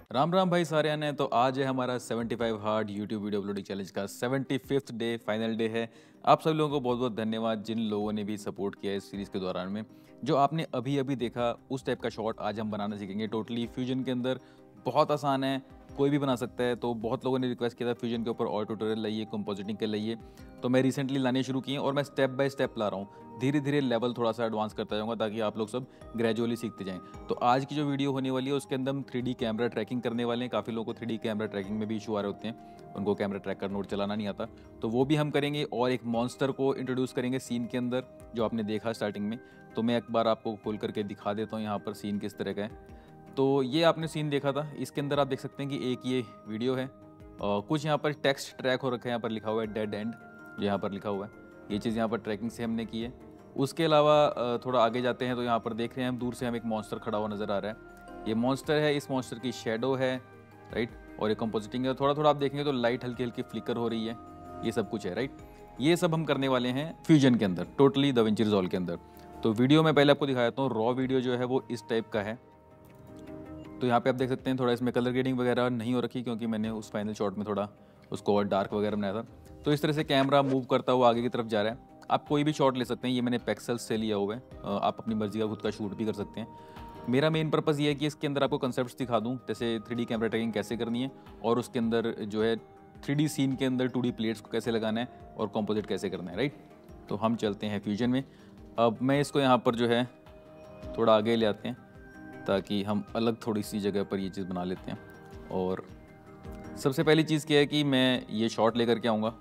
राम राम भाई सारे आने। तो आज है हमारा 75 hard YouTube video uploading challenge का 75th डे, फाइनल डे है। आप सब लोगों को बहुत बहुत धन्यवाद जिन लोगों ने भी सपोर्ट किया इस सीरीज़ के दौरान में। जो आपने अभी अभी देखा उस टाइप का शॉट आज हम बनाना सीखेंगे टोटली फ्यूजन के अंदर। बहुत आसान है, कोई भी बना सकता है। तो बहुत लोगों ने रिक्वेस्ट किया था फ्यूजन के ऊपर और ट्यूटोरियल लाइए, कंपोजिटिंग के लाइए। तो मैं रिसेंटली लाने शुरू किए और मैं स्टेप बाय स्टेप ला रहा हूँ। धीरे धीरे लेवल थोड़ा सा एडवांस करता जाऊँगा ताकि आप लोग सब ग्रेजुअली सीखते जाएं। तो आज की जो वीडियो होने वाली है उसके अंदर हम 3D कैमरा ट्रैकिंग करने वाले हैं। काफ़ी लोगों को 3D कैमरा ट्रैकिंग में भी इशू आ रहे होते हैं, उनको कैमरा ट्रैकर नोट चलाना नहीं आता। तो वो भी हम करेंगे और एक मॉन्स्टर को इंट्रोड्यूस करेंगे सीन के अंदर जो आपने देखा स्टार्टिंग में। तो मैं एक बार आपको खोल करके दिखा देता हूँ यहाँ पर सीन किस तरह का है। तो ये आपने सीन देखा था, इसके अंदर आप देख सकते हैं कि एक ये वीडियो है और कुछ यहाँ पर टेक्स्ट ट्रैक हो रखा है। यहाँ पर लिखा हुआ है डेड एंड, जो यहाँ पर लिखा हुआ है ये चीज़ यहाँ पर ट्रैकिंग से हमने की है। उसके अलावा थोड़ा आगे जाते हैं तो यहाँ पर देख रहे हैं हम दूर से हम एक मॉन्स्टर खड़ा हुआ नज़र आ रहा है। ये मॉन्स्टर है, इस मॉन्स्टर की शेडो है, राइट। और ये कंपोजिटिंग है। थोड़ा थोड़ा आप देखेंगे तो लाइट हल्की हल्की फ्लिकर हो रही है, ये सब कुछ है, राइट। ये सब हम करने वाले हैं फ्यूजन के अंदर, टोटली दाविंची रिजॉल्व के अंदर। तो वीडियो में पहले आपको दिखाया था, रॉ वीडियो जो है वो इस टाइप का है। तो यहाँ पे आप देख सकते हैं थोड़ा इसमें कलर ग्रेडिंग वगैरह नहीं हो रखी क्योंकि मैंने उस फाइनल शॉट में थोड़ा उसको और डार्क वगैरह बनाया था। तो इस तरह से कैमरा मूव करता हुआ आगे की तरफ जा रहा है। आप कोई भी शॉट ले सकते हैं, ये मैंने पेक्सल्स से लिया हुआ है। आप अपनी मर्जी का खुद का शूट भी कर सकते हैं। मेरा मेन पर्पज़ ये है कि इसके अंदर आपको कंसेप्ट दिखा दूँ, जैसे 3D कैमरा ट्रैकिंग कैसे करनी है और उसके अंदर जो है 3D सीन के अंदर 2D प्लेट्स को कैसे लगाना है और कॉम्पोजिट कैसे करना है, राइट। तो हम चलते हैं फ्यूजन में। अब मैं इसको यहाँ पर जो है थोड़ा आगे ले आते हैं ताकि हम अलग थोड़ी सी जगह पर ये चीज़ बना लेते हैं। और सबसे पहली चीज़ क्या है कि मैं ये शॉट लेकर के आऊँगा।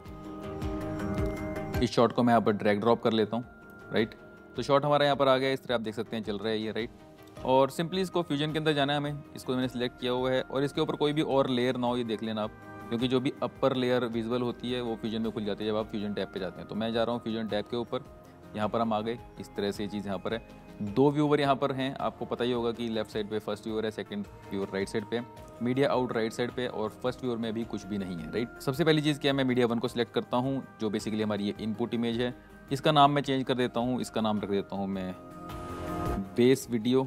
इस शॉट को मैं यहाँ पर ड्रैग ड्रॉप कर लेता हूँ, राइट। तो शॉट हमारा यहाँ पर आ गया, इस तरह आप देख सकते हैं चल रहा है ये, राइट। और सिंपली इसको फ्यूजन के अंदर जाना है हमें। इसको मैंने सिलेक्ट किया हुआ है और इसके ऊपर कोई भी और लेयर ना हो, ये देख लेना आप, क्योंकि जो भी अपर लेयर विजुअल होती है वो फ्यूजन में खुल जाती है जब आप फ्यूजन टैब पे जाते हैं। तो मैं जा रहा हूँ फ्यूजन टैब के ऊपर। यहाँ पर हम आ गए, इस तरह से ये चीज़ यहाँ पर है। दो व्यूवर यहाँ पर हैं, आपको पता ही होगा कि लेफ्ट साइड पे फर्स्ट व्यूवर है, सेकंड व्यूवर राइट साइड पे, मीडिया आउट राइट साइड पे और फर्स्ट व्यूवर में भी कुछ भी नहीं है, राइट। सबसे पहली चीज़ क्या है, मैं मीडिया 1 को सिलेक्ट करता हूँ जो बेसिकली हमारी ये इनपुट इमेज है। इसका नाम मैं चेंज कर देता हूँ, इसका नाम रख देता हूँ मैं बेस वीडियो,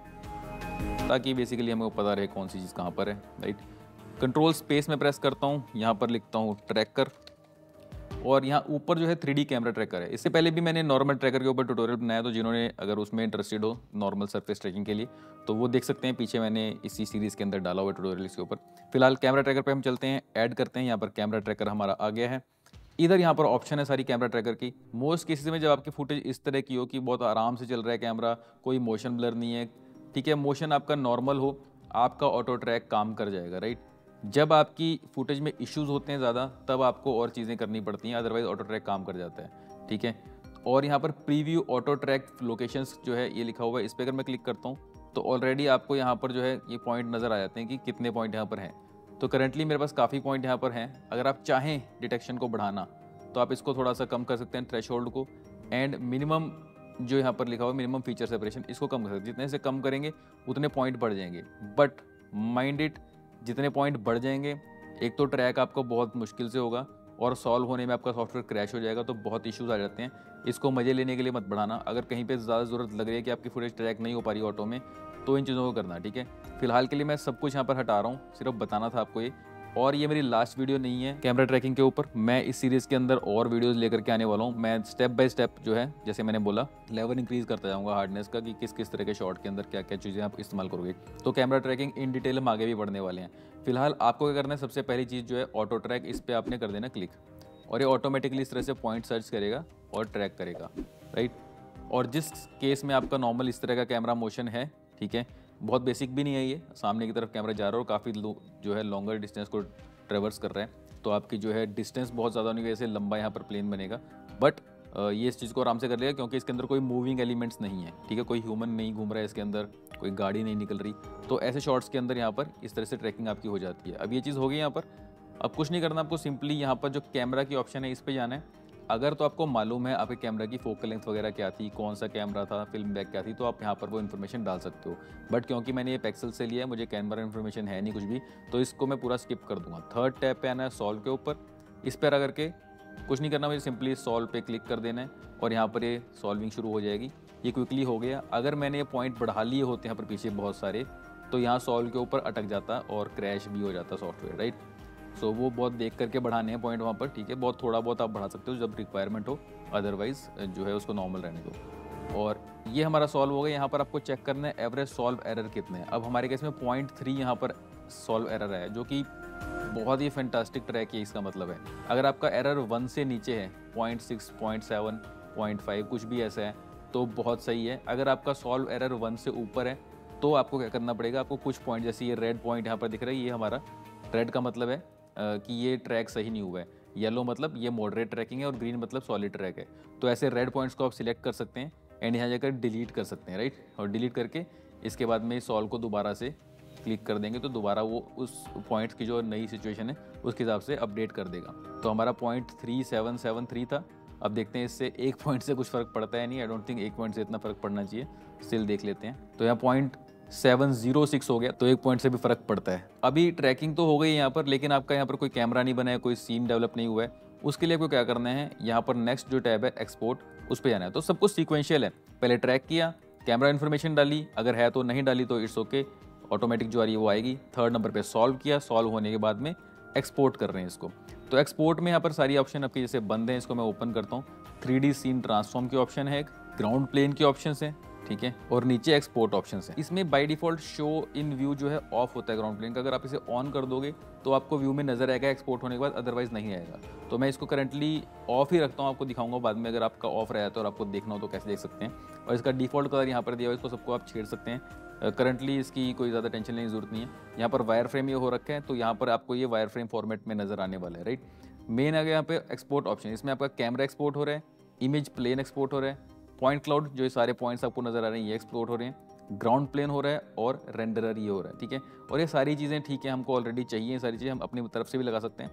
ताकि बेसिकली हमें पता रहे कौन सी चीज़ कहाँ पर है, राइट। कंट्रोल स्पेस में प्रेस करता हूँ, यहाँ पर लिखता हूँ ट्रैकर और यहाँ ऊपर जो है 3D कैमरा ट्रैकर है। इससे पहले भी मैंने नॉर्मल ट्रैकर के ऊपर ट्यूटोरियल बनाया, तो जिन्होंने अगर उसमें इंटरेस्टेड हो नॉर्मल सरफेस ट्रैकिंग के लिए तो वो देख सकते हैं, पीछे मैंने इसी सीरीज़ के अंदर डाला हुआ ट्यूटोरियल इसके ऊपर। फिलहाल कैमरा ट्रैकर पे हम चलते हैं, ऐड करते हैं। यहाँ पर कैमरा ट्रैकर हमारा आ गया है। इधर यहाँ पर ऑप्शन है सारी कैमरा ट्रैकर की। मोस्ट केसेस में जब आपकी फुटेज इस तरह की हो कि बहुत आराम से चल रहा है कैमरा, कोई मोशन ब्लर नहीं है, ठीक है, मोशन आपका नॉर्मल हो, आपका ऑटो ट्रैक काम कर जाएगा, राइट। जब आपकी फुटेज में इश्यूज होते हैं ज़्यादा तब आपको और चीज़ें करनी पड़ती हैं, अदरवाइज ऑटो ट्रैक काम कर जाता है, ठीक है। और यहाँ पर प्रीव्यू ऑटो ट्रैक लोकेशंस जो है ये लिखा हुआ है, इस पर अगर मैं क्लिक करता हूँ तो ऑलरेडी आपको यहाँ पर जो है ये पॉइंट नज़र आ जाते हैं कि कितने पॉइंट यहाँ पर हैं। तो करेंटली मेरे पास काफ़ी पॉइंट यहाँ पर हैं। अगर आप चाहें डिटेक्शन को बढ़ाना तो आप इसको थोड़ा सा कम कर सकते हैं, थ्रेशोल्ड को, एंड मिनिमम जो यहाँ पर लिखा हुआ है मिनिमम फीचर सेपरेशन, इसको कम कर सकते हैं। जितने से कम करेंगे उतने पॉइंट बढ़ जाएंगे, बट माइंड इट, जितने पॉइंट बढ़ जाएंगे एक तो ट्रैक आपको बहुत मुश्किल से होगा और सॉल्व होने में आपका सॉफ्टवेयर क्रैश हो जाएगा, तो बहुत इश्यूज आ जाते हैं। इसको मज़े लेने के लिए मत बढ़ाना। अगर कहीं पे ज़्यादा ज़रूरत लग रही है कि आपकी फुटेज ट्रैक नहीं हो पा रही ऑटो में, तो इन चीज़ों को करना, ठीक है। फिलहाल के लिए मैं सब कुछ यहाँ पर हटा रहा हूँ, सिर्फ बताना था आपको ये। और ये मेरी लास्ट वीडियो नहीं है कैमरा ट्रैकिंग के ऊपर, मैं इस सीरीज़ के अंदर और वीडियोस लेकर के आने वाला हूँ। मैं स्टेप बाय स्टेप जो है, जैसे मैंने बोला, लेवल इंक्रीज़ करता जाऊँगा हार्डनेस का, कि किस किस तरह के शॉट के अंदर क्या क्या चीज़ें आप इस्तेमाल करोगे। तो कैमरा ट्रैकिंग इन डिटेल हम आगे भी बढ़ने वाले हैं। फिलहाल आपको क्या करना है, सबसे पहली चीज़ जो है ऑटो ट्रैक, इस पर आपने कर देना क्लिक और ये ऑटोमेटिकली इस तरह से पॉइंट सर्च करेगा और ट्रैक करेगा, राइट। और जिस केस में आपका नॉर्मल इस तरह का कैमरा मोशन है, ठीक है, बहुत बेसिक भी नहीं है, ये सामने की तरफ कैमरा जा रहा है और काफ़ी जो है लॉन्गर डिस्टेंस को ट्रेवर्स कर रहे हैं, तो आपकी जो है डिस्टेंस बहुत ज़्यादा होने की वजह से लंबा यहाँ पर प्लेन बनेगा। बट ये इस चीज़ को आराम से कर लेगा क्योंकि इसके अंदर कोई मूविंग एलिमेंट्स नहीं है, ठीक है, कोई ह्यूमन नहीं घूम रहा है इसके अंदर, कोई गाड़ी नहीं निकल रही। तो ऐसे शॉट्स के अंदर यहाँ पर इस तरह से ट्रैकिंग आपकी हो जाती है। अब ये चीज़ हो गई यहाँ पर। अब कुछ नहीं करना आपको, सिंपली यहाँ पर जो कैमरा की ऑप्शन है इस पर जाना है। अगर तो आपको मालूम है आपके कैमरा की फोकल लेंथ वगैरह क्या थी, कौन सा कैमरा था, फिल्म बैक क्या थी, तो आप यहाँ पर वो इन्फॉर्मेशन डाल सकते हो। बट क्योंकि मैंने ये पिक्सल से लिया है, मुझे कैमरा इन्फॉर्मेशन है नहीं कुछ भी, तो इसको मैं पूरा स्किप कर दूंगा। थर्ड टैब पे आना है सॉल्व के ऊपर, इस पर आकर के कुछ नहीं करना, मुझे सिंपली सॉल्व पे क्लिक कर देना है और यहाँ पर ये सॉल्विंग शुरू हो जाएगी। ये क्विकली हो गया। अगर मैंने ये पॉइंट बढ़ा लिए होते हैं यहाँ पर पीछे बहुत सारे, तो यहाँ सॉल्व के ऊपर अटक जाता और क्रैश भी हो जाता सॉफ्टवेयर, राइट। सो वो बहुत देख करके बढ़ाने हैं पॉइंट वहाँ पर, ठीक है। बहुत थोड़ा बहुत आप बढ़ा सकते हो जब रिक्वायरमेंट हो, अदरवाइज जो है उसको नॉर्मल रहने दो। और ये हमारा सॉल्व हो गया। यहाँ पर आपको चेक करना है एवरेज सॉल्व एरर कितने हैं। अब हमारे केस में 0.3 यहाँ पर सॉल्व एरर है, जो कि बहुत ही फैंटास्टिक ट्रैक है। इसका मतलब है अगर आपका एरर 1 से नीचे है, 0.6, 0.7, 0.5 कुछ भी ऐसा है तो बहुत सही है। अगर आपका सॉल्व एरर 1 से ऊपर है तो आपको क्या करना पड़ेगा, आपको कुछ पॉइंट, जैसे ये रेड पॉइंट यहाँ पर दिख रहा है, ये हमारा रेड का मतलब है कि ये ट्रैक सही नहीं हुआ है, येलो मतलब ये मॉडरेट ट्रैकिंग है और ग्रीन मतलब सॉलिड ट्रैक है। तो ऐसे रेड पॉइंट्स को आप सिलेक्ट कर सकते हैं एंड यहाँ जाकर डिलीट कर सकते हैं, राइट। और डिलीट करके इसके बाद में सॉल्व को दोबारा से क्लिक कर देंगे तो दोबारा वो उस पॉइंट्स की जो नई सिचुएशन है उसके हिसाब से अपडेट कर देगा। तो हमारा 0.3773 था। अब देखते हैं इससे 1 पॉइंट से कुछ फ़र्क पड़ता है नहीं। आई डोंट थिंक 1 पॉइंट से इतना फ़र्क पड़ना चाहिए। स्टिल देख लेते हैं। तो यहाँ 0.706 हो गया, तो 1 पॉइंट से भी फ़र्क पड़ता है। अभी ट्रैकिंग तो हो गई यहाँ पर, लेकिन आपका यहाँ पर कोई कैमरा नहीं बना है, कोई सीन डेवलप नहीं हुआ है। उसके लिए आपको क्या करना है, यहाँ पर नेक्स्ट जो टैब है एक्सपोर्ट, उस पर जाना है। तो सब कुछ सीक्वेंशियल है। पहले ट्रैक किया, कैमरा इन्फॉर्मेशन डाली, अगर है तो, नहीं डाली तो इट्स ओके, ऑटोमेटिक जो आ रही है वो आएगी। थर्ड नंबर पे सॉल्व किया, सॉल्व होने के बाद में एक्सपोर्ट कर रहे हैं इसको। तो एक्सपोर्ट में यहाँ पर सारी ऑप्शन आपके जैसे बंद हैं, इसको मैं ओपन करता हूँ। 3D सीन ट्रांसफॉर्म के ऑप्शन है, ग्राउंड प्लेन के ऑप्शन है, ठीक है, और नीचे एक्सपोर्ट ऑप्शन है। इसमें by default show in view जो है ऑफ होता है ग्राउंड प्लेन का। अगर आप इसे ऑन कर दोगे तो आपको व्यू में नजर आएगा एक्सपोर्ट होने के बाद, अदरवाइज नहीं आएगा। तो मैं इसको करंटली ऑफ ही रखता हूँ, आपको दिखाऊंगा बाद में। अगर आपका ऑफ रहा है तो और आपको देखना हो तो कैसे देख सकते हैं। और इसका डिफॉल्ट कलर यहाँ पर दिया हुआ है, इसको सबको आप छेड़ सकते हैं। करंटली इसकी कोई ज़्यादा टेंशन लेने की जरूरत नहीं है। यहाँ पर वायर फ्रेम ये हो रखा है, तो यहाँ पर आपको ये वायर फ्रेम फॉर्मेट में नजर आने वाला है, राइट। मेन आ गया यहाँ पे एक्सपोर्ट ऑप्शन। इसमें आपका कैमरा एक्सपोर्ट हो रहा है, इमेज प्लेन एक्सपोर्ट हो रहा है, पॉइंट क्लाउड जो ये सारे पॉइंट्स आपको नजर आ रहे हैं ये एक्सपोर्ट हो रहे हैं, ग्राउंड प्लेन हो रहा है और रेंडरर ये हो रहा है, ठीक है। और ये सारी चीज़ें ठीक है, हमको ऑलरेडी चाहिए। सारी चीज़ें हम अपनी तरफ से भी लगा सकते हैं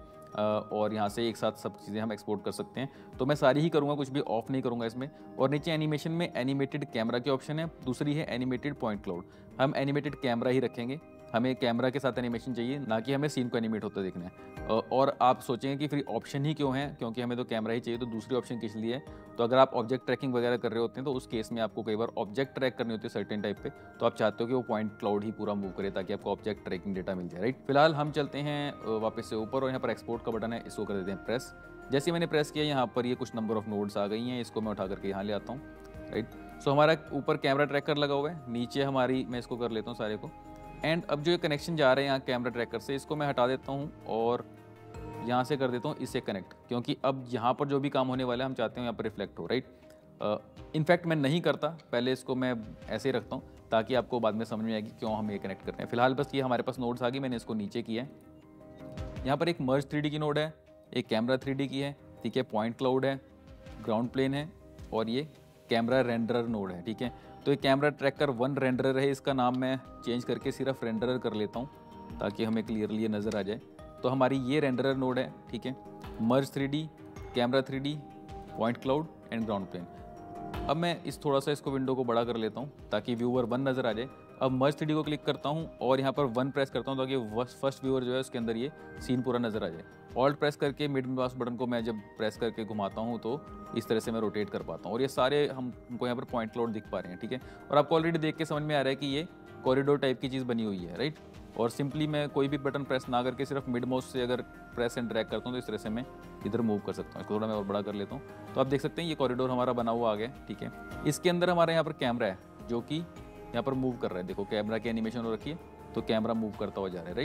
और यहाँ से एक साथ सब चीज़ें हम एक्सपोर्ट कर सकते हैं। तो मैं सारी ही करूँगा, कुछ भी ऑफ नहीं करूँगा इसमें। और नीचे एनिमेशन में एनिमेटेड कैमरा के ऑप्शन है, दूसरी है एनिमेटेड पॉइंट क्लाउड। हम एनिमेटेड कैमरा ही रखेंगे, हमें कैमरा के साथ एनिमेशन चाहिए, ना कि हमें सीन को एनिमेट होता देखना है। और आप सोचेंगे कि फिर ऑप्शन ही क्यों है, क्योंकि हमें तो कैमरा ही चाहिए, तो दूसरी ऑप्शन किस लिए है। तो अगर आप ऑब्जेक्ट ट्रैकिंग वगैरह कर रहे होते हैं तो उस केस में आपको कई बार ऑब्जेक्ट ट्रैक करनी होती है सर्टेन टाइप पे, तो आप चाहते हो कि वो पॉइंट क्लाउड ही पूरा मूव करे ताकि आपको ऑब्जेक्ट ट्रैकिंग डेटा मिल जाए, राइट। फिलहाल हम चलते हैं वापस से ऊपर और यहाँ पर एक्सपोर्ट का बटन है, इसको कर देते हैं प्रेस। जैसे मैंने प्रेस किया यहाँ पर ये कुछ नंबर ऑफ नोड्स आ गई हैं, इसको मैं उठा करके यहाँ ले आता हूँ, राइट। सो हमारा ऊपर कैमरा ट्रैकर लगा हुआ है, नीचे हमारी, मैं इसको कर लेता हूँ सारे को। एंड अब जो ये कनेक्शन जा रहे हैं यहाँ कैमरा ट्रैकर से, इसको मैं हटा देता हूँ और यहाँ से कर देता हूँ इससे कनेक्ट, क्योंकि अब यहाँ पर जो भी काम होने वाला है हम चाहते हैं यहाँ पर रिफ्लेक्ट हो, राइट। इनफैक्ट मैं नहीं करता, पहले इसको मैं ऐसे ही रखता हूँ ताकि आपको बाद में समझ में आएगी क्यों हम ये कनेक्ट कर रहे हैं। फिलहाल बस ये हमारे पास नोड्स आ गई, मैंने इसको नीचे किया है। यहाँ पर एक मर्ज 3D की नोड है, एक कैमरा 3D की है, ठीक है, पॉइंट क्लाउड है, ग्राउंड प्लेन है और ये कैमरा रेंडरर नोड है, ठीक है। तो ये कैमरा ट्रैकर 1 रेंडरर है, इसका नाम मैं चेंज करके सिर्फ रेंडरर कर लेता हूँ ताकि हमें क्लियरली ये नज़र आ जाए। तो हमारी ये रेंडरर नोड है, ठीक है, merge 3D, camera 3D, point cloud and ground plane. अब मैं इस थोड़ा सा इसको विंडो को बड़ा कर लेता हूँ ताकि व्यूअर 1 नज़र आ जाए। अब मर्ज 3D को क्लिक करता हूँ और यहाँ पर 1 प्रेस करता हूँ ताकि फर्स्ट व्यूअर जो है उसके अंदर ये सीन पूरा नज़र आ जाए। ऑल्ट प्रेस करके मिड माउस बटन को मैं जब प्रेस करके घुमाता हूँ तो इस तरह से मैं रोटेट कर पाता हूँ और ये सारे हमको यहाँ पर पॉइंट क्लाउड दिख पा रहे हैं, ठीक है। और आपको ऑलरेडी देख के समझ में आ रहा है कि ये कॉरिडोर टाइप की चीज़ बनी हुई है, राइट। और सिंपली मैं कोई भी बटन प्रेस ना करके सिर्फ मिड माउस से अगर प्रेस एंड ड्रैग करता हूँ तो इस तरह से मैं इधर मूव कर सकता हूँ। इसको थोड़ा मैं और बड़ा कर लेता हूँ तो आप देख सकते हैं ये कॉरिडोर हमारा बना हुआ आ गया, ठीक है। इसके अंदर हमारे यहाँ पर कैमरा है जो कि यहाँ पर मूव कर रहा है, देखो कैमरा की एनिमेशन हो रखी है तो कैमरा मूव करता हुआ जा रहा है,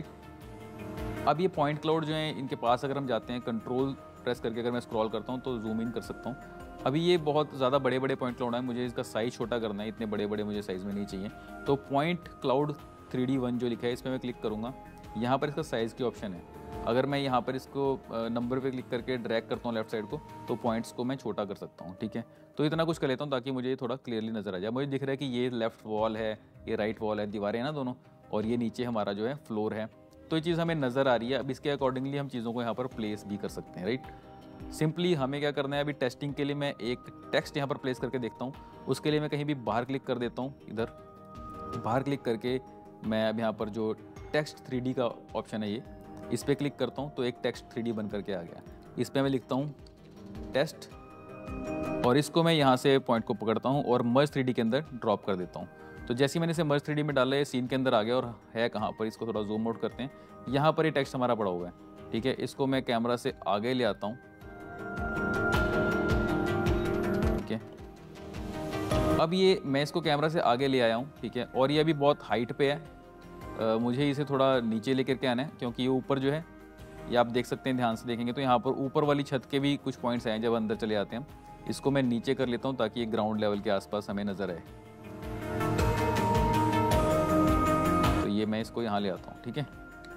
राइट। अब ये पॉइंट क्लाउड जो है इनके पास अगर हम जाते हैं, कंट्रोल प्रेस करके अगर मैं स्क्रॉल करता हूँ तो जूम इन कर सकता हूँ। अभी ये बहुत ज़्यादा बड़े बड़े पॉइंट क्लाउड हैं, मुझे इसका साइज़ छोटा करना है, इतने बड़े बड़े मुझे साइज़ में नहीं चाहिए। तो पॉइंट क्लाउड 3D 1 जो लिखा है इस पर मैं क्लिक करूँगा, यहाँ पर इसका साइज़ की ऑप्शन है। अगर मैं यहाँ पर इसको नंबर पे क्लिक करके ड्रैग करता हूँ लेफ्ट साइड को तो पॉइंट्स को मैं छोटा कर सकता हूँ, ठीक है। तो इतना कुछ कर लेता हूँ ताकि मुझे ये थोड़ा क्लियरली नज़र आ जाए। मुझे दिख रहा है कि ये लेफ्ट वॉल है, ये राइट वॉल है, दीवारें हैं ना दोनों, और ये नीचे हमारा जो है फ्लोर है। तो ये चीज़ हमें नज़र आ रही है। अब इसके अकॉर्डिंगली हम चीज़ों को यहाँ पर प्लेस भी कर सकते हैं, राइट। सिंपली हमें क्या करना है, अभी टेस्टिंग के लिए मैं एक टेक्स्ट यहाँ पर प्लेस करके देखता हूँ। उसके लिए मैं कहीं भी बाहर क्लिक कर देता हूँ, इधर बाहर क्लिक करके मैं अब यहाँ पर जो टेक्स्ट 3D का ऑप्शन है ये, इस पर क्लिक करता हूँ तो एक टेक्स्ट 3D बन करके आ गया। इस पर मैं लिखता हूँ टेस्ट और इसको मैं यहाँ से पॉइंट को पकड़ता हूँ और मर्ज 3D के अंदर ड्रॉप कर देता हूँ। तो जैसे ही मैंने इसे मर्ज 3D में डाला, ये सीन के अंदर आ गया और है कहाँ पर, इसको थोड़ा जूम आउट करते हैं। यहाँ पर ये टेक्स्ट हमारा पड़ा हुआ है, ठीक है। इसको मैं कैमरा से आगे ले आता हूँ, ठीक है। अब ये मैं इसको कैमरा से आगे ले आया हूँ, ठीक है। और ये अभी बहुत हाइट पे है, मुझे इसे थोड़ा नीचे लेकर के आना है, क्योंकि ये ऊपर जो है, ये आप देख सकते हैं, ध्यान से देखेंगे तो यहाँ पर ऊपर वाली छत के भी कुछ पॉइंट्स हैं जब अंदर चले आते हैं। इसको मैं नीचे कर लेता हूँ ताकि ये ग्राउंड लेवल के आसपास हमें नजर आए। तो ये मैं इसको यहाँ ले आता हूँ, ठीक है।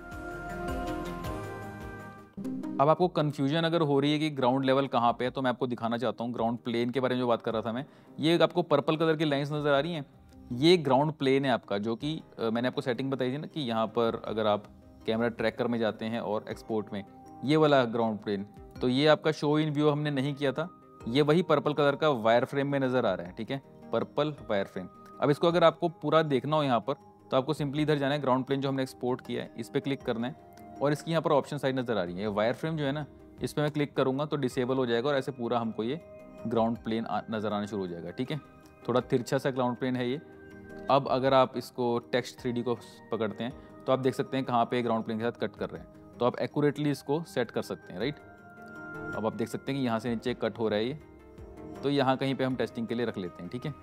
अब आपको कन्फ्यूजन अगर हो रही है कि ग्राउंड लेवल कहाँ पे है, तो मैं आपको दिखाना चाहता हूँ ग्राउंड प्लेन के बारे में जो बात कर रहा था मैं। ये आपको पर्पल कलर की लाइंस नज़र आ रही हैं, ये ग्राउंड प्लेन है आपका, जो कि मैंने आपको सेटिंग बताई थी ना कि यहाँ पर अगर आप कैमरा ट्रैकर में जाते हैं और एक्सपोर्ट में, ये वाला ग्राउंड प्लेन, तो ये आपका शो इन व्यू हमने नहीं किया था। ये वही पर्पल कलर का वायर फ्रेम में नज़र आ रहा है, ठीक है, पर्पल वायर फ्रेम। अब इसको अगर आपको पूरा देखना हो यहाँ पर, तो आपको सिंपली इधर जाना है, ग्राउंड प्लेन जो हमने एक्सपोर्ट किया है इस पर क्लिक करना है, और इसकी यहाँ पर ऑप्शन साइड नज़र आ रही है, वायर फ्रेम जो है ना, इस पर मैं क्लिक करूँगा तो डिसेबल हो जाएगा और ऐसे पूरा हमको ये ग्राउंड प्लेन नज़र आना शुरू हो जाएगा, ठीक है। थोड़ा तिरछा सा ग्राउंड प्लेन है ये। अब अगर आप इसको टेक्स्ट 3D को पकड़ते हैं तो आप देख सकते हैं कहाँ पे ग्राउंड प्लेन के साथ कट कर रहे हैं, तो आप एक्यूरेटली इसको सेट कर सकते हैं, राइट। अब आप देख सकते हैं कि यहाँ से नीचे कट हो रहा है ये, तो यहाँ कहीं पे हम टेस्टिंग के लिए रख लेते हैं, ठीक है।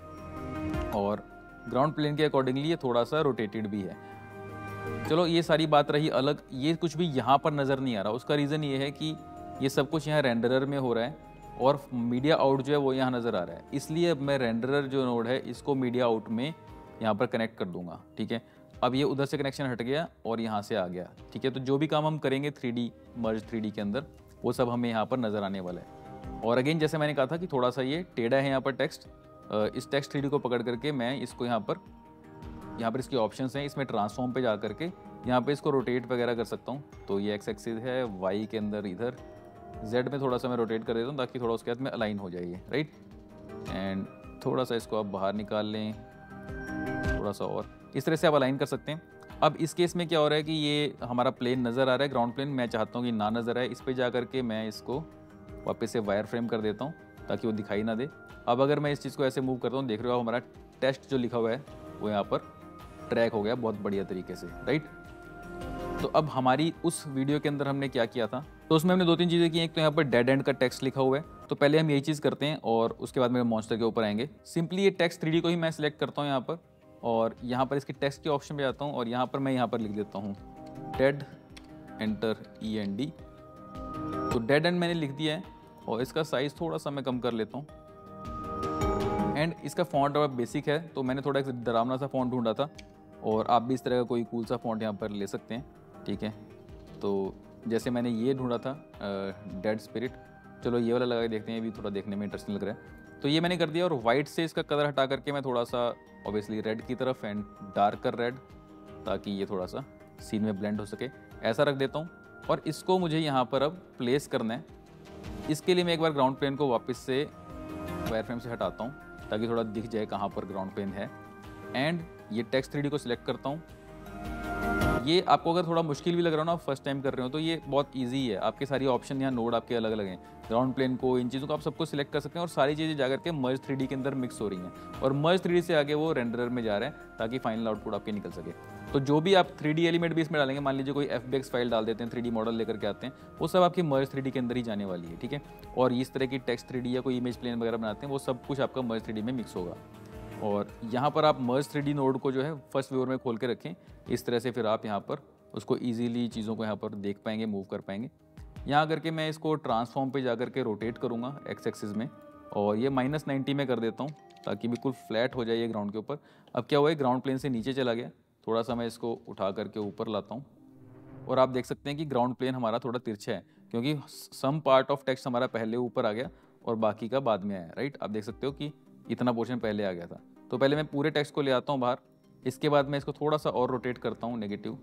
और ग्राउंड प्लेन के अकॉर्डिंगली ये थोड़ा सा रोटेटेड भी है। चलो ये सारी बात रही अलग, ये कुछ भी यहाँ पर नज़र नहीं आ रहा। उसका रीज़न ये है कि ये सब कुछ यहाँ रेंडरर में हो रहा है और मीडिया आउट जो है वो यहाँ नज़र आ रहा है, इसलिए अब मैं रेंडरर जो नोड है इसको मीडिया आउट में यहाँ पर कनेक्ट कर दूंगा, ठीक है। अब ये उधर से कनेक्शन हट गया और यहाँ से आ गया, ठीक है। तो जो भी काम हम करेंगे 3D मर्ज 3D के अंदर, वो सब हमें यहाँ पर नज़र आने वाला है। और अगेन जैसे मैंने कहा था कि थोड़ा सा ये टेढ़ा है यहाँ पर टेक्स्ट, इस टेक्स्ट 3D को पकड़ करके मैं इसको यहाँ पर इसकी ऑप्शंस हैं, इसमें ट्रांसफॉर्म पे जा करके यहाँ पे इसको रोटेट वगैरह कर सकता हूँ। तो ये एक्स एक्सिस है, वाई के अंदर इधर, जेड में थोड़ा सा मैं रोटेट कर देता हूँ ताकि थोड़ा उसके हाथ में अलाइन हो जाइए, राइट। एंड थोड़ा सा इसको आप बाहर निकाल लें, थोड़ा सा और इस तरह से आप अलाइन कर सकते हैं। अब इस केस में क्या हो रहा है कि ये हमारा प्लेन नज़र आ रहा है, ग्राउंड प्लेन, मैं चाहता हूँ कि ना नज़र आए। इस पर जा करके मैं इसको वापस से वायर फ्रेम कर देता हूँ ताकि वो दिखाई ना दे। अब अगर मैं इस चीज़ को ऐसे मूव करता हूँ, देख रहे हो हमारा टेस्ट जो लिखा हुआ है वो यहाँ पर ट्रैक हो गया बहुत बढ़िया तरीके से, राइट। तो अब हमारी उस वीडियो के अंदर हमने क्या किया था, तो उसमें हमने 2-3 चीज़ें की। एक तो यहाँ पर डेड एंड का टेक्स्ट लिखा हुआ है, तो पहले हम यही चीज़ करते हैं और उसके बाद मेरे मॉन्स्टर के ऊपर आएंगे। सिंपली ये टेक्स्ट 3D को ही मैं सिलेक्ट करता हूँ यहाँ पर, और यहाँ पर इसके टेक्स्ट के ऑप्शन पे जाता हूँ और यहाँ पर मैं यहाँ पर लिख देता हूँ डेड, एंटर END। तो डेड एंड मैंने लिख दिया है और इसका साइज़ थोड़ा सा मैं कम कर लेता हूँ। एंड इसका फॉन्ट अब बेसिक है, तो मैंने थोड़ा एक डरावना सा फॉन्ट ढूंढा था, और आप भी इस तरह का कोई कूल सा फॉन्ट यहाँ पर ले सकते हैं, ठीक है। तो जैसे मैंने ये ढूंढा था डेड स्पिरिट, चलो ये वाला लगा के देखते हैं, ये भी थोड़ा देखने में इंटरेस्टिंग लग रहा है। तो ये मैंने कर दिया और वाइट से इसका कलर हटा करके मैं थोड़ा सा ऑब्वियसली रेड की तरफ एंड डार्कर रेड, ताकि ये थोड़ा सा सीन में ब्लेंड हो सके, ऐसा रख देता हूँ। और इसको मुझे यहाँ पर अब प्लेस करना है। इसके लिए मैं एक बार ग्राउंड प्लेन को वापस से वायर फ्रेम से हटाता हूँ ताकि थोड़ा दिख जाए कहाँ पर ग्राउंड प्लेन है। एंड ये टेक्स्ट 3D को सिलेक्ट करता हूँ। ये आपको अगर थोड़ा मुश्किल भी लग रहा हो ना, फर्स्ट टाइम कर रहे हो, तो ये बहुत इजी है। आपके सारी ऑप्शन यहाँ नोड आपके अलग अलग हैं, ग्राउंड प्लेन को, इन चीज़ों को आप सबको सिलेक्ट कर सकते हैं और सारी चीज़ें जाकर के मर्ज 3D के अंदर मिक्स हो रही हैं और मर्ज 3D से आगे वो रेंडरर में जा रहे हैं ताकि फाइनल आउटपुट आपके निकल सके। तो जो भी आप 3D एलिमेंट भी इसमें डालेंगे, मान लीजिए कोई FBX फाइल डाल देते हैं, 3D मॉडल लेकर के आते हैं, वो सब आपकी मर्ज 3D के अंदर ही जाने वाली है, ठीक है। और इस तरह की टेक्स्ट 3D या कोई इमेज प्लेन वगैरह बनाते हैं, वो सब कुछ आपका मर्ज 3D में मिक्स होगा। और यहाँ पर आप मर्ज 3D नोड को जो है फर्स्ट व्यूअर में खोल के रखें, इस तरह से फिर आप यहाँ पर उसको ईजीली चीज़ों को यहाँ पर देख पाएंगे, मूव कर पाएंगे। यहाँ करके मैं इसको ट्रांसफॉर्म पे जा करके रोटेट करूँगा एक्स एक्सिस में, और ये -90 में कर देता हूँ ताकि बिल्कुल फ्लैट हो जाए ये ग्राउंड के ऊपर। अब क्या हुआ है, ग्राउंड प्लेन से नीचे चला गया, थोड़ा सा मैं इसको उठा करके ऊपर लाता हूँ और आप देख सकते हैं कि ग्राउंड प्लेन हमारा थोड़ा तिरछा है क्योंकि सम पार्ट ऑफ टेक्स्ट हमारा पहले ऊपर आ गया और बाकी का बाद में आया, राइट। आप देख सकते हो कि इतना पोर्शन पहले आ गया था। तो पहले मैं पूरे टेक्स्ट को ले आता हूँ बाहर, इसके बाद मैं इसको थोड़ा सा और रोटेट करता हूँ नेगेटिव,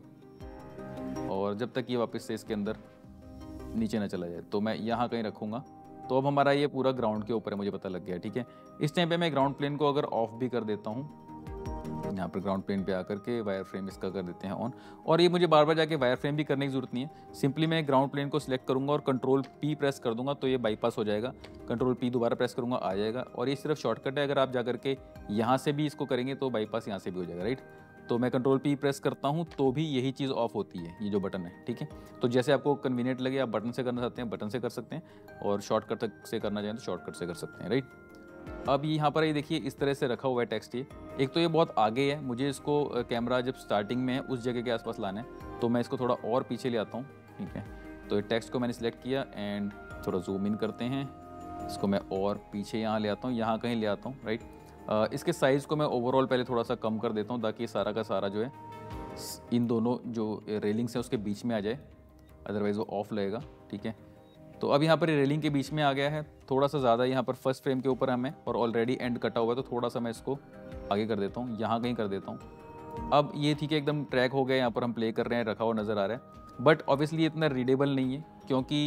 और जब तक ये वापस से इसके अंदर नीचे ना चला जाए, तो मैं यहाँ कहीं रखूँगा। तो अब हमारा ये पूरा ग्राउंड के ऊपर है, मुझे पता लग गया, ठीक है। इस टाइम पे मैं ग्राउंड प्लेन को अगर ऑफ भी कर देता हूँ यहाँ पर ग्राउंड प्लेन पे आकर के वायर फ्रेम इसका कर देते हैं ऑन। और ये मुझे बार बार जाके वायर फ्रेम भी करने की जरूरत नहीं है, सिंपली मैं ग्राउंड प्लेन को सिलेक्ट करूँगा और कंट्रोल पी प्रेस कर दूंगा तो ये बाईपास हो जाएगा। कंट्रोल पी दोबारा प्रेस करूँगा, आ जाएगा। और ये सिर्फ शॉर्टकट है, अगर आप जा करके यहाँ से भी इसको करेंगे तो बाईपास यहाँ से भी हो जाएगा, राइट। तो मैं कंट्रोल पी प्रेस करता हूँ तो भी यही चीज़ ऑफ होती है, ये जो बटन है, ठीक है। तो जैसे आपको कन्वीनियंट लगे, आप बटन से करना चाहते हैं बटन से कर सकते हैं, और शॉर्टकट से करना चाहें तो शॉर्टकट से कर सकते हैं, राइट। अब यहाँ पर ये देखिए इस तरह से रखा हुआ है टेक्स्ट। ये एक तो ये बहुत आगे है, मुझे इसको कैमरा जब स्टार्टिंग में है उस जगह के आसपास लाना है, तो मैं इसको थोड़ा और पीछे ले आता हूँ, ठीक है। तो ये टेक्स्ट को मैंने सिलेक्ट किया एंड थोड़ा जूम इन करते हैं, इसको मैं और पीछे यहाँ ले आता हूँ, यहाँ कहीं ले आता हूँ, राइट। इसके साइज़ को मैं ओवरऑल पहले थोड़ा सा कम कर देता हूँ ताकि सारा का सारा जो है इन दोनों जो रेलिंग्स हैं उसके बीच में आ जाए, अदरवाइज़ वो ऑफ लगेगा, ठीक है। तो अब यहाँ पर रेलिंग के बीच में आ गया है, थोड़ा सा ज़्यादा यहाँ पर फर्स्ट फ्रेम के ऊपर हमें, और ऑलरेडी एंड कटा हुआ है तो थोड़ा सा मैं इसको आगे कर देता हूँ, यहाँ कहीं कर देता हूँ। अब ये ठीक है, एकदम ट्रैक हो गया, यहाँ पर हम प्ले कर रहे हैं, रखा हुआ नज़र आ रहा है। बट ऑब्वियसली इतना रीडेबल नहीं है, क्योंकि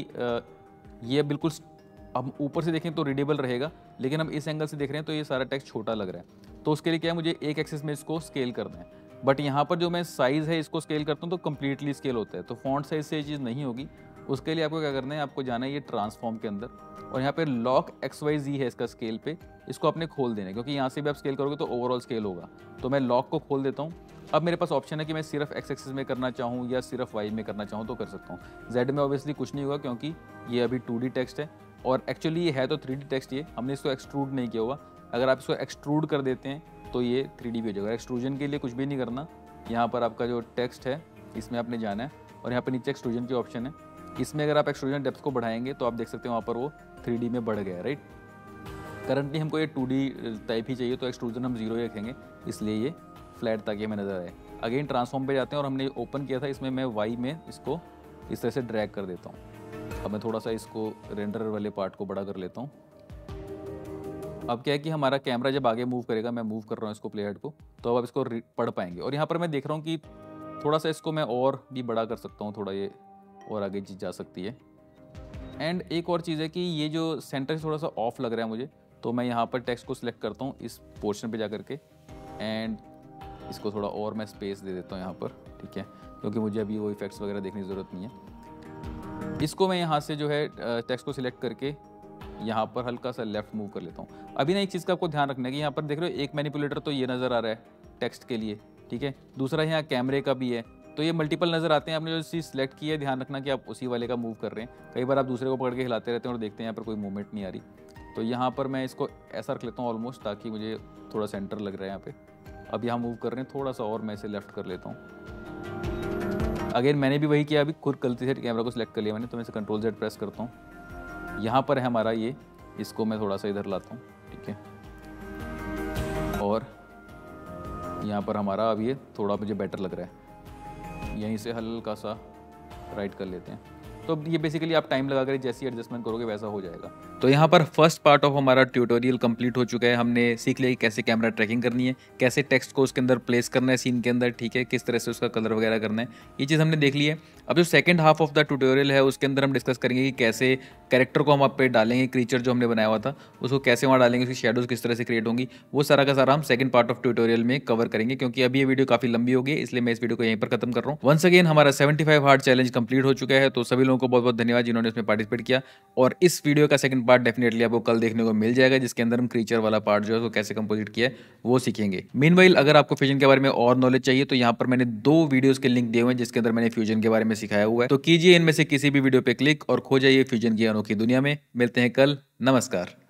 ये बिल्कुल हम ऊपर से देखें तो रीडेबल रहेगा, लेकिन हम इस एंगल से देख रहे हैं तो ये सारा टेक्स्ट छोटा लग रहा है। तो उसके लिए क्या है, मुझे एक एक्सिस में इसको स्केल करना है। बट यहाँ पर जो मैं साइज़ है इसको स्केल करता हूँ तो कम्प्लीटली स्केल होता है, तो फॉन्ट साइज से ये चीज़ नहीं होगी। उसके लिए आपको क्या करना है, आपको जाना है ये ट्रांसफॉर्म के अंदर, और यहाँ पे लॉक XYZ है इसका स्केल पे, इसको आपने खोल देना है, क्योंकि यहाँ से भी आप स्केल करोगे तो ओवरऑल स्केल होगा। तो मैं लॉक को खोल देता हूँ। अब मेरे पास ऑप्शन है कि मैं सिर्फ X एक्सिस में करना चाहूँ या सिर्फ Y में करना चाहूँ तो कर सकता हूँ। Z में ऑब्वियसली कुछ नहीं होगा, क्योंकि ये अभी 2D टेक्स्ट है, और एक्चुअली ये है तो 3D टेक्स्ट, ये हमने इसको एक्सट्रूड नहीं किया हुआ। अगर आप इसको एक्सट्रूड कर देते हैं तो ये 3D भी हो जाएगा। एक्सट्रूजन के लिए कुछ भी नहीं करना, यहाँ पर आपका जो टेक्स्ट है इसमें आपने जाना है, और यहाँ पर नीचे एक्सट्रूजन की ऑप्शन है, इसमें अगर आप एक्सट्रूजन डेप्थ को बढ़ाएंगे तो आप देख सकते हैं वहाँ पर वो 3D में बढ़ गया, राइट। करंटली हमको ये 2D टाइप ही चाहिए, तो एक्सट्रूजन हम 0 ही रखेंगे, इसलिए ये फ्लैट ताकि हमें नज़र आए। अगेन ट्रांसफॉर्म पे जाते हैं, और हमने ओपन किया था, इसमें मैं Y में इसको इस तरह से ड्रैग कर देता हूँ। अब मैं थोड़ा सा इसको रेंडर वाले पार्ट को बड़ा कर लेता हूँ। अब क्या है कि हमारा कैमरा जब आगे मूव करेगा, मैं मूव कर रहा हूँ इसको प्ले हेड को, तो अब आप इसको पढ़ पाएंगे। और यहाँ पर मैं देख रहा हूँ कि थोड़ा सा इसको मैं और भी बड़ा कर सकता हूँ, थोड़ा ये और आगे चीज़ जा सकती है। एंड एक और चीज़ है कि ये जो सेंटर थोड़ा सा ऑफ लग रहा है मुझे, तो मैं यहाँ पर टेक्स्ट को सिलेक्ट करता हूँ इस पोर्शन पे जा करके, एंड इसको थोड़ा और मैं स्पेस दे देता हूँ यहाँ पर, ठीक है, क्योंकि मुझे अभी वो इफेक्ट्स वगैरह देखने की ज़रूरत नहीं है। इसको मैं यहाँ से जो है टेक्स्ट को सिलेक्ट करके यहाँ पर हल्का सा लेफ्ट मूव कर लेता हूँ। अभी ना एक चीज़ का आपको ध्यान रखना है कि यहाँ पर देख रहे हो एक मैनिपुलेटर तो ये नज़र आ रहा है टेक्स्ट के लिए, ठीक है, दूसरा यहाँ कैमरे का भी है, तो ये मल्टीपल नज़र आते हैं। आपने जो चीज़ सिलेक्ट की है, ध्यान रखना कि आप उसी वाले का मूव कर रहे हैं। कई बार आप दूसरे को पकड़ के हिलाते रहते हैं और देखते हैं यहाँ पर कोई मूवमेंट नहीं आ रही। तो यहाँ पर मैं इसको ऐसा रख लेता हूँ ऑलमोस्ट, ताकि मुझे थोड़ा सेंटर लग रहा है यहाँ पे। अब यहाँ मूव कर रहे हैं थोड़ा सा, और मैं इसे लेफ्ट कर लेता हूँ। अगेन मैंने भी वही किया, अभी खुद गलती से कैमरा को सिलेक्ट कर लिया मैंने, तो मैं इसे कंट्रोल Z प्रेस करता हूँ। यहाँ पर है हमारा ये, इसको मैं थोड़ा सा इधर लाता हूँ, ठीक है, और यहाँ पर हमारा अब ये थोड़ा मुझे बेटर लग रहा है। यहीं से हल्का सा राइट कर लेते हैं, तो ये बेसिकली आप टाइम लगा कर जैसी एडजस्टमेंट करोगे वैसा हो जाएगा। तो यहाँ पर फर्स्ट पार्ट ऑफ हमारा ट्यूटोरियल कंप्लीट हो चुका है। हमने सीख लिया कि कैसे कैमरा ट्रैकिंग करनी है, कैसे टेक्स्ट को उसके अंदर प्लेस करना है सीन के अंदर, ठीक है, किस तरह से उसका कलर वगैरह करना है, ये चीज़ हमने देख ली है। अब जो second half of the tutorial है उसके अंदर हम डिस्कस करेंगे कि कैसे कैरेक्टर को हम आप पे डालेंगे, क्रीचर जो हमने बनाया हुआ था उसको कैसे वहाँ डालेंगे, उसकी शेडोज़ किस तरह से क्रिएट होंगी, वो सारा का सारा हम सेकंड पार्ट ऑफ ट्यूटोरियल में कवर करेंगे। क्योंकि अभी ये वीडियो काफ़ी लंबी हो गई, इसलिए मैं इस वीडियो को यहीं पर खत्म कर रहा हूँ। वंस अगेन हमारा 75 हार्ड चैलेंज कंप्लीट हो चुका है, तो सभी लोगों को बहुत बहुत धन्यवाद जिन्होंने इसमें पार्टिसिपेट किया। और इस वीडियो का सेकंड पार्ट डेफिनेटली आपको कल देखने को मिल जाएगा, जिसके अंदर हम क्रीचर वाला पार्ट जो है उसको कैसे कंपोजिट किया है वो सीखेंगे। मीनवाइल अगर आपको फ्यूजन के बारे में और नॉलेज चाहिए तो यहाँ पर मैंने 2 वीडियोस के लिंक दिए हुए हैं जिसके अंदर मैंने फ्यूजन के बारे में सिखाया हुआ है, तो कीजिए इनमें से किसी भी वीडियो पे क्लिक और खो जाइए फ्यूजन की अनोखी दुनिया में। मिलते हैं कल, नमस्कार।